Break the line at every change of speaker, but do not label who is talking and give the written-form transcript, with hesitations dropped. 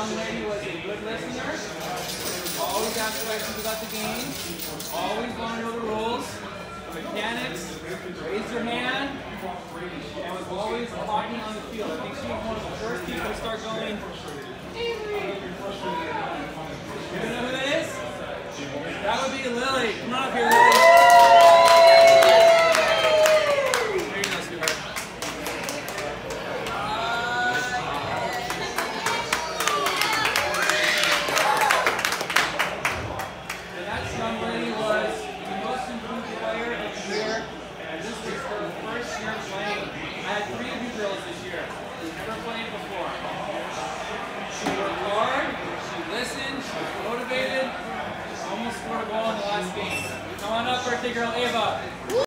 young lady was a good listener, always asked questions about the game, always wanted to know the rules, mechanics, raised her hand, and was always talking on the field. I think she was one of the first people to start going, Avery! You know who that is? That would be Lily. Come on up here, Lily. There you go, sweetheart. And that young lady was the most improved player of the year, and this was her first year playing. I had 3 of you girls this year. Never played before. She worked hard, she listened, she was motivated. Almost scored a goal in the last game. Come on up, birthday girl Ava.